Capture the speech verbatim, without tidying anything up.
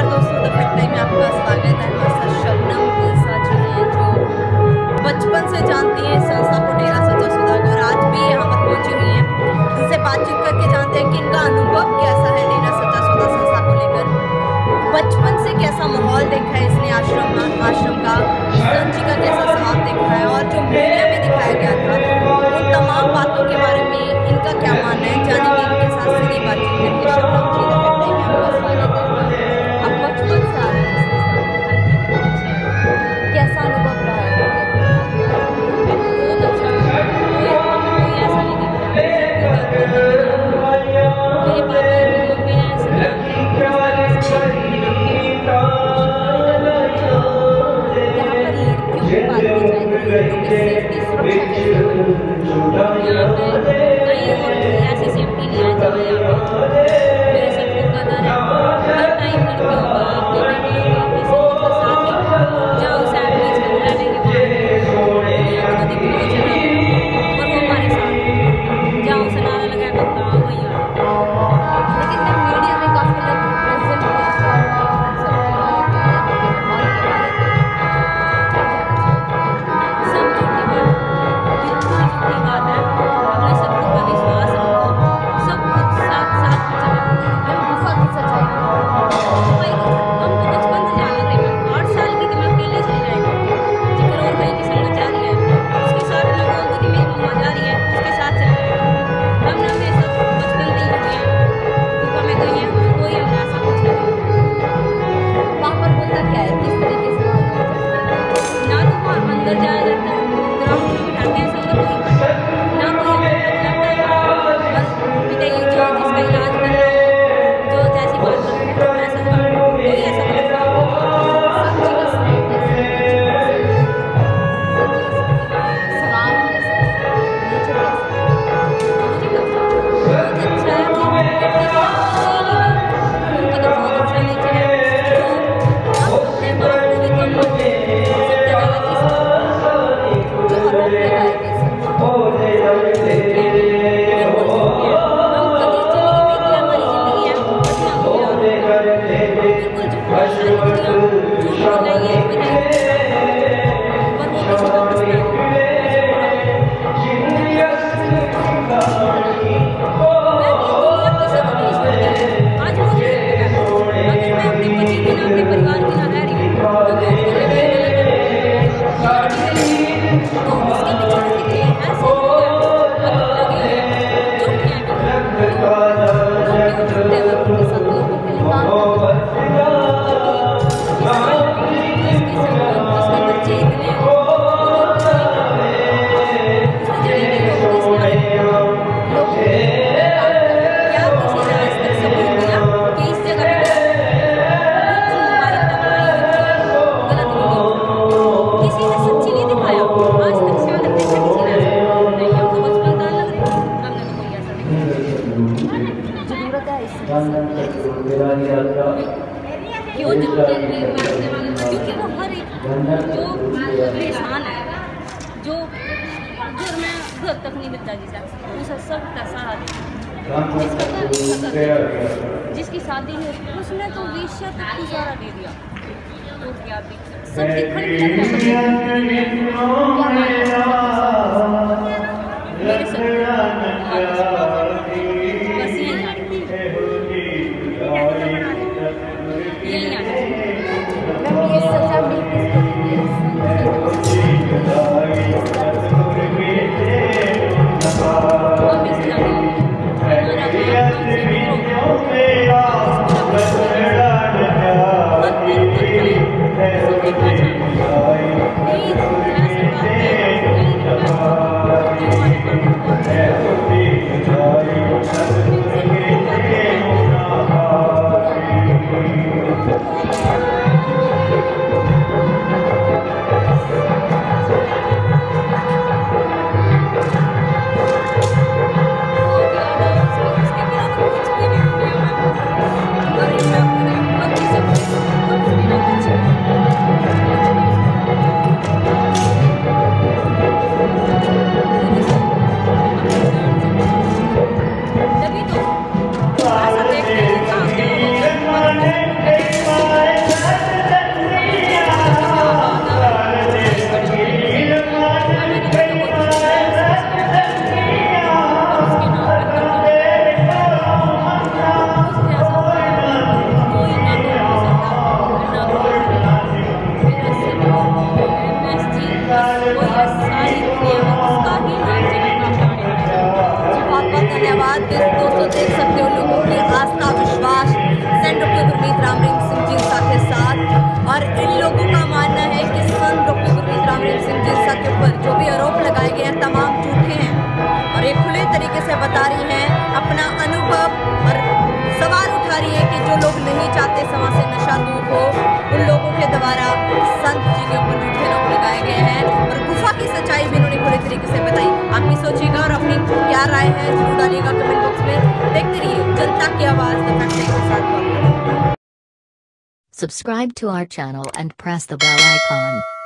दोस्तों, the fact time में आपका स्वागत है। हमारे साथ शबनम साची हैं जो बचपन से जानती हैं संस्था को डेरा सचा सौदा को, और आज भी यहाँ पर पहुँची हुई हैं। इनसे बातचीत करके जानते हैं कि इनका अनुभव कैसा है डेरा सचा सौदा संस्था को लेकर, बचपन से कैसा माहौल देखा है इसने आश्रम आश्रम का, संत जी का कैसा स्वभाव देखा है, और जो मीडिया में दिखाया गया था उन तमाम बातों के बारे में इनका क्या मानना है, जानेंगे इनके साथ सीधी बातचीत करके। Shabnam ji, the fact time में आपका स्वागत है। आप बचपन से आ रहे हैं, कैसा अनुभव रहा है? बहुत अच्छा, कोई ऐसा नहीं दिख रहा मेरे पापा मम्मी ने ऐसी सेफ्टी नहीं है जहाँ यहाँ पे मेरे सब को कदर है। हर टाइम लड़कियों का अपनी बेटियों का अपनी सेफ्टी का साथ है। जाओ सैंडविच के रहने के बाद दिखने चला और वो हमारे साथ जाओ से नारा लगाया करता हाँ भैया। लेकिन मैं मीडिया में काफ़ी लोग प्रेजेंट क्यों जरूरत है? क्योंकि वो हर एक जो परेशान है, जो घर में घर तक नहीं मिलता जिसे उसे सब का सहारा देता, जिसका घर उसका कर, जिसकी शादी नहीं होती उसने तो बीस तक की सहारा दे दिया। तो क्या सब दिखने मेरे सब बस यही यही सजा धन्यवाद। दोस्तों देख सकते हो लोगों की आस्था विश्वास संत डॉक्टर गुरमीत राम रहीम सिंह जी के साथ, और इन लोगों का मानना है कि संत डॉक्टर गुरमीत राम रहीम सिंह जी के ऊपर जो भी आरोप लगाए गए हैं तमाम झूठे हैं, और ये खुले तरीके से बता रही हैं अपना अनुभव और सवाल उठा रही है कि जो लोग नहीं चाहते समाज से नशा दूर हो उन लोगों के द्वारा संत जी के ऊपर झूठे आरोप लगाए गए हैं, और गुफा की सच्चाई भी इन्होंने खुले तरीके से बताई। आप भी सोचिएगा और अपनी क्या राय है जरूर डालिएगा कमेंट बॉक्स में। देखते रहिए जनता की आवाज द फैक्ट के साथ। Subscribe to our channel and press the bell icon.